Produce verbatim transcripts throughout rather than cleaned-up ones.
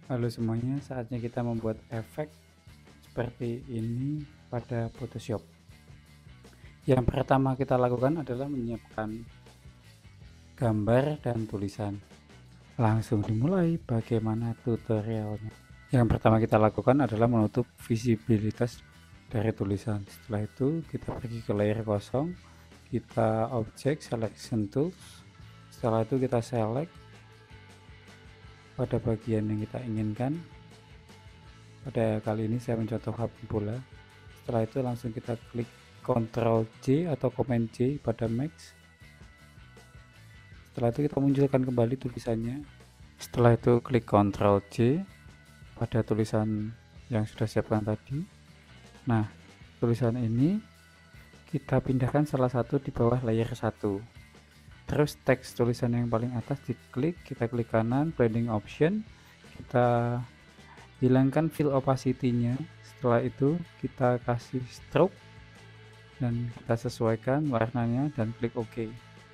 Halo semuanya, saatnya kita membuat efek seperti ini pada Photoshop. Yang pertama kita lakukan adalah menyiapkan gambar dan tulisan. Langsung dimulai bagaimana tutorialnya. Yang pertama kita lakukan adalah menutup visibilitas dari tulisan. Setelah itu kita pergi ke layer kosong, kita object selection tools. Setelah itu kita select pada bagian yang kita inginkan. Pada kali ini saya mencontohkan bola. Setelah itu langsung kita klik Ctrl J atau Command J pada Max. Setelah itu kita munculkan kembali tulisannya. Setelah itu klik Ctrl J pada tulisan yang sudah siapkan tadi. Nah, tulisan ini kita pindahkan salah satu di bawah layer satu. Terus teks tulisan yang paling atas diklik, kita klik kanan blending option, kita hilangkan fill opacity-nya. Setelah itu kita kasih stroke dan kita sesuaikan warnanya dan klik OK.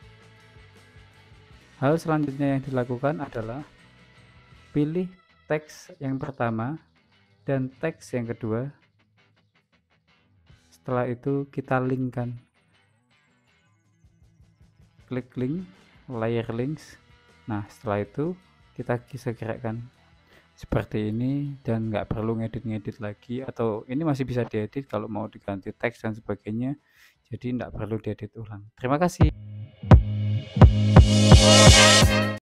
Hal selanjutnya yang dilakukan adalah pilih teks yang pertama dan teks yang kedua. Setelah itu kita linkkan, klik link, layer links. Nah, setelah itu kita bisa gerakkan seperti ini dan nggak perlu ngedit-ngedit lagi, atau ini masih bisa diedit kalau mau diganti teks dan sebagainya, jadi nggak perlu diedit ulang. Terima kasih.